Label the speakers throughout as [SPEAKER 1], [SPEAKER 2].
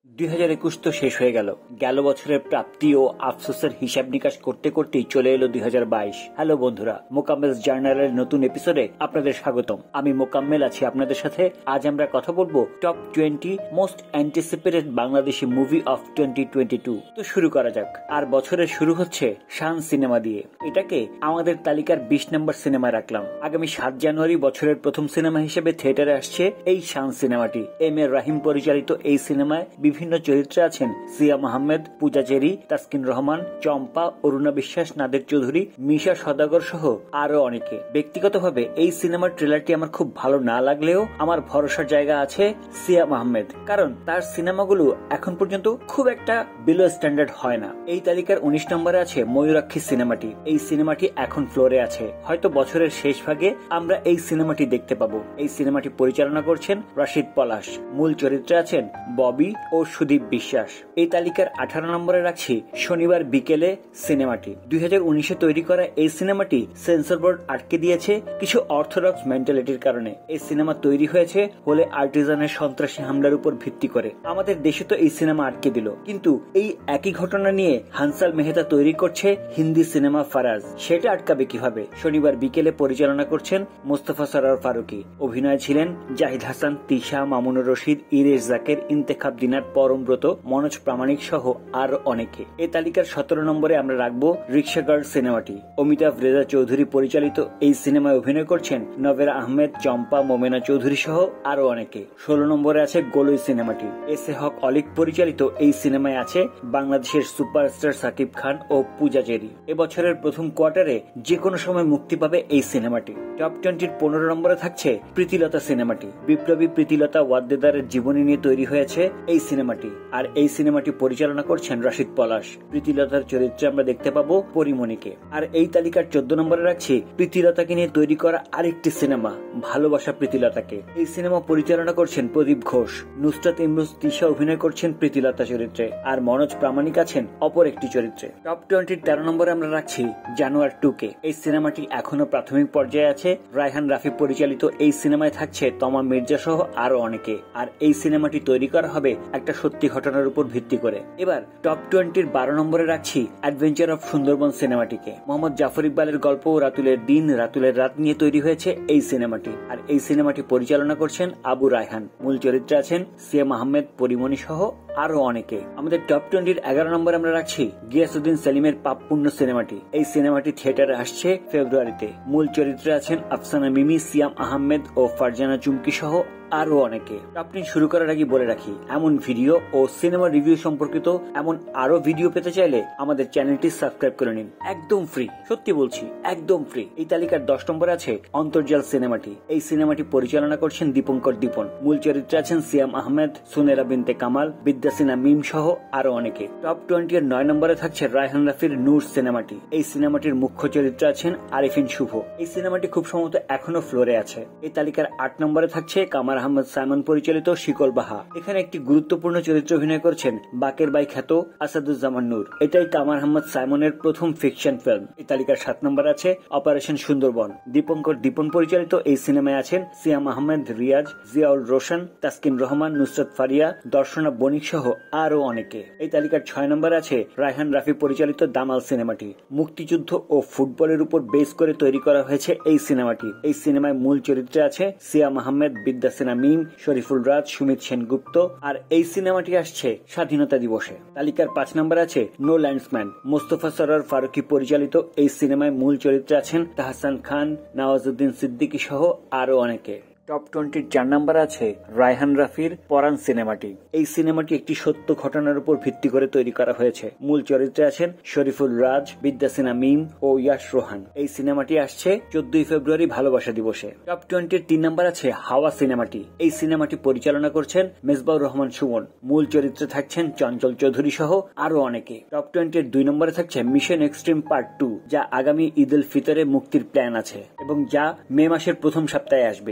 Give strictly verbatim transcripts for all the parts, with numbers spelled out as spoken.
[SPEAKER 1] দুই হাজার একুশ তো শেষ হয়ে গেল গেল বছরের প্রাপ্তি ও আফসোসের হিসাব নিকাশ করতে করতেই চলে এলো দুই হাজার বাইশ। হ্যালো বন্ধুরা, মোকাম্মেল জার্নালের নতুন এপিসোডে আপনাদের স্বাগতম। আমি মোকাম্মেল আছি আপনাদের সাথে। আজ আমরা কথা বলবো top twenty most anticipated Bangladeshi movie of twenty twenty two. তো শুরু করা যাক। আর বছরের শুরু হচ্ছে শান সিনেমা দিয়ে। এটাকে আমাদের তালিকার বিশ নম্বর সিনেমা রাখলাম। আগামী সাত জানুয়ারি বছরের প্রথম সিনেমা হিসেবে থিয়েটারে আসছে এই শান সিনেমাটি। এম এ রাহিম পরিচালিত এই সিনেমায় বিভিন্ন চরিত্রে আছেন সিয়াম আহমেদ, পূজা চেরি, তাসকিন রহমান, চম্পা, অরুণা বিশ্বাস, নাদের চৌধুরী, মিশা সদাগর সহ আরো অনেকে। ব্যক্তিগতভাবে এই সিনেমার ট্রেলারটি আমার খুব ভালো না লাগলেও আমার ভরসার জায়গা আছে সিয়াম আহমেদ, কারণ তার সিনেমাগুলো এখন পর্যন্ত খুব একটা বিলো স্ট্যান্ডার্ড হয় না। এই তালিকার উনিশ নম্বরে আছে ময়ূরাক্ষী সিনেমাটি। এই সিনেমাটি এখন ফ্লোরে আছে। হয়তো বছরের শেষ ভাগে আমরা এই সিনেমাটি দেখতে পাবো। এই সিনেমাটি পরিচালনা করছেন রাশিদ পলাশ। মূল চরিত্রে আছেন ববি ও সুদীপ বিশ্বাস। এই তালিকার আঠারো নম্বরে রাখছি শনিবার বিকেলে সিনেমাটি। দুই হাজার উনিশে তৈরি করা এই সিনেমাটি সেন্সর বোর্ড আটকে দিয়েছে কিছু অর্থোডক্স মেন্টালিটির কারণে। এই সিনেমা তৈরি হয়েছে হলে আর্টিজানের সন্ত্রাসী হামলার উপর ভিত্তি করে। আমাদের দেশে তো এই সিনেমা আটকে দিল, কিন্তু এই একই ঘটনা নিয়ে হানসাল মেহতা তৈরি করছে হিন্দি সিনেমা ফারাজ। সেটা আটকাবে কিভাবে? শনিবার বিকেলে পরিচালনা করছেন মোস্তফা সরোয়ার ফারুকী। অভিনয় ছিলেন জাহিদ হাসান, তিশা, মামুনুর রশিদ, ইরেশ জাকের, ইন্তেখাব দিনার, পরমব্রত, মনোজ প্রামাণিক সহ আর অনেকে। এই তালিকার সতেরো নম্বরে আমরা রাখবো রিক্সা গার্ল সিনেমাটি। অমিতাভ রেজা চৌধুরী পরিচালিত এই সিনেমায় অভিনয় করছেন নভেরা আহমেদ, চম্পা, মোমেনা চৌধুরী সহ আরো অনেকে। ষোলো নম্বরে আছে গোলই সিনেমাটি। এস এ হক অলিক পরিচালিত এই সিনেমায় আছে বাংলাদেশের সুপারস্টার সাকিব খান ও পূজা চেরি। এবছরের প্রথম কোয়ার্টারে যে কোনো সময় মুক্তি পাবে এই সিনেমাটি। টপ টোয়েন্টির পনেরো নম্বরে থাকছে প্রীতিলতা সিনেমাটি। বিপ্লবী প্রীতিলতা ওয়াদ্দেদারের জীবনী নিয়ে তৈরি হয়েছে এই সিনেমাটি। আর এই সিনেমাটি পরিচালনা করছেন রাশিদ পলাশ। প্রীতিলতার চরিত্রে আমরা দেখতে পাবো পরিমণিকে। আর এই তালিকার চোদ্দ নম্বরে রাখছি প্রীতিলতাকে নিয়ে তৈরি করা আরেকটি সিনেমা, ভালোবাসা প্রীতিলতাকে। এই সিনেমা পরিচালনা করছেন প্রদীপ ঘোষ। নুসরাত ইমরোজ তিশা অভিনয় করছেন প্রীতিলতা চরিত্রে, আর মনোজ প্রামাণিক আছেন অপর একটি চরিত্রে। টপ টোয়েন্টির তেরো নম্বরে আমরা রাখছি জানোয়ার টু কে। এই সিনেমাটি এখনো প্রাথমিক পর্যায়ে আছে। রায়হান রাফি পরিচালিত এই সিনেমায় থাকছে তমা মির্জা সহ আরো অনেকে। আর এই সিনেমাটি তৈরি করা হবে একটা সত্যি ঘটনার উপর ভিত্তি করে। এবার টপ টোয়েন্টির বারো নম্বরে রাখছি অ্যাডভেঞ্চার অফ সুন্দরবন সিনেমাটিকে। মোহাম্মদ জাফর ইকবালের গল্প রাতুলের দিন রাতুলের রাত নিয়ে তৈরি হয়েছে এই সিনেমাটি। আর এই সিনেমাটি পরিচালনা করছেন আবু রায়হান। মূল চরিত্রে আছেন সিয়াম আহমেদ, পরিমণি সহ আরো অনেকে। আমাদের টপ টোয়েন্টির এগারো নম্বরে আমরা রাখছি গিয়াসউদ্দিন সেলিমের পাপ পুণ্য সিনেমাটি। এই সিনেমাটি থিয়েটারে আসছে ফেব্রুয়ারিতে। মূল চরিত্রে আছেন আফসানা মিমি, সিয়াম আহমেদ ও ফারজানা চুমকি সহ আরো অনেকে। আপনি শুরু করার আগে বলে রাখি, এমন ভিডিও ও সিনেমা রিভিউ সম্পর্কিত এমন আরো ভিডিও পেতে চাইলে আমাদের চ্যানেলটি সাবস্ক্রাইব করে নিন। একদম ফ্রি, সত্যি বলছি একদম ফ্রি। এই তালিকার দশ নম্বরে আছে অন্তর্জাল সিনেমাটি। এই সিনেমাটি পরিচালনা করছেন দীপঙ্কর দীপন। মূল চরিত্রে আছেন সিয়াম আহমেদ, সুনেরা বিনতে কামাল, বিদ্যাসিনা মিম সহ আরো অনেকে। টপ টোয়েন্টি এর নয় নম্বরে থাকছে রায়হান রাফির নূর সিনেমাটি। এই সিনেমাটির মুখ্য চরিত্রে আছেন আরিফিন শুভ। এই সিনেমাটি খুব সম্ভবত এখনো ফ্লোরে আছে। এই তালিকার আট নম্বরে থাকছে কামার আহমদ সাইমন পরিচালিত শিকল বাহা। এখানে একটি গুরুত্বপূর্ণ চরিত্রে অভিনয় করছেন বাকের বাই খ্যাত আসাদুজ্জামান নূর। এটাই কামার আহমদ সাইমনের প্রথম ফিকশন ফিল্ম। এই তালিকার সাত নম্বর আছে অপারেশন সুন্দরবন। দীপঙ্কর দীপন পরিচালিত এই সিনেমায় আছেন সিয়াম আহমেদ, রিয়াজ, জিয়াউল রোশন, তাসকিন রহমান, নুসরাত ফারিয়া, দর্শনা বণিক সহ আরো অনেকে। এই তালিকার ছয় নম্বর আছে রায়হান রাফি পরিচালিত দামাল সিনেমাটি। মুক্তিযুদ্ধ ও ফুটবলের উপর বেস করে তৈরি করা হয়েছে এই সিনেমাটি। এই সিনেমায় মূল চরিত্রে আছে সিয়াম আহমেদ, বিদ্যাসিনা মিম, শরীফুল রাজ, সুমিত সেনগুপ্ত। আর এই সিনেমাটি আসছে স্বাধীনতা দিবসে। তালিকার পাঁচ নম্বর আছে নো ল্যান্ডসম্যান। মোস্তফা সরোয়ার ফারুকী পরিচালিত এই সিনেমায় মূল চরিত্রে আছেন তাহসান খান, নওয়াজউদ্দিন সিদ্দিকী সহ আরো অনেকে। টপ টোয়েন্টির চার নাম্বার আছে রায়হান রাফির পরাণ সিনেমাটি। এই সিনেমাটি একটি সত্য ঘটনার উপর ভিত্তি করে তৈরি করা হয়েছে। মূল চরিত্রে আছেন শরীফুল রাজ, বিদ্যাসিনা মিম ও ইয়াশ রোহান। এই সিনেমাটি আসছে চোদ্দই ফেব্রুয়ারি ভালোবাসা দিবসে। টপ টোয়েন্টির তিন নাম্বার আছে হাওয়া সিনেমাটি। এই সিনেমাটি পরিচালনা করছেন মেজবাউর রহমান সুমন। মূল চরিত্রে থাকছেন চঞ্চল চৌধুরী সহ আরো অনেকে। টপ টোয়েন্টির দুই নম্বরে থাকছে মিশন এক্সট্রিম পার্ট টু, যা আগামী ঈদ উল ফিতরে মুক্তির প্ল্যান আছে এবং যা মে মাসের প্রথম সপ্তাহে আসবে। এই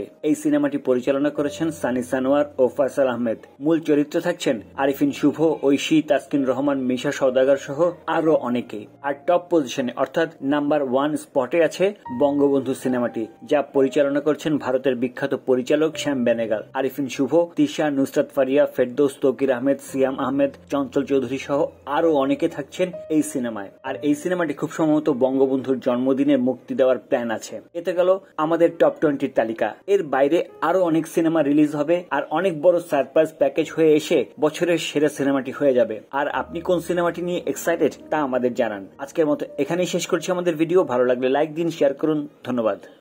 [SPEAKER 1] সিনেমাটি পরিচালনা করেছেন সানি সানোয়ার ও ফয়সাল আহমেদ। মূল চরিত্রে থাকছেন আরিফিন শুভ, ঐশী, তাসকিন রহমান, মিশা সওদাগর সহ আরো অনেকে। আর টপ পজিশনে অর্থাৎ নাম্বার ওয়ান স্পটে আছে বঙ্গবন্ধু সিনেমাটি, যা পরিচালনা করছেন ভারতের বিখ্যাত পরিচালক শ্যাম বেনেগাল। আরিফিন শুভ, তিশা, নুসরাত ফারিয়া, ফেরদৌস, তৌকির আহমেদ, সিয়াম আহমেদ, চঞ্চল চৌধুরী সহ আরো অনেকে থাকছেন এই সিনেমায়। আর এই সিনেমাটি খুব সম্ভবত বঙ্গবন্ধুর জন্মদিনে মুক্তি দেওয়ার প্ল্যান আছে। এতে গেল আমাদের টপ টোয়েন্টির তালিকা। এর বাইরে আরো অনেক সিনেমা রিলিজ হবে আর অনেক বড় সারপ্রাইজ প্যাকেজ হয়ে এসে বছরের সেরা সিনেমাটি হয়ে যাবে। আর আপনি কোন সিনেমাটি নিয়ে এক্সাইটেড তা আমাদের জানান। আজকের মতো এখানেই শেষ করছি আমাদের ভিডিও। ভালো লাগলে লাইক দিন, শেয়ার করুন। ধন্যবাদ।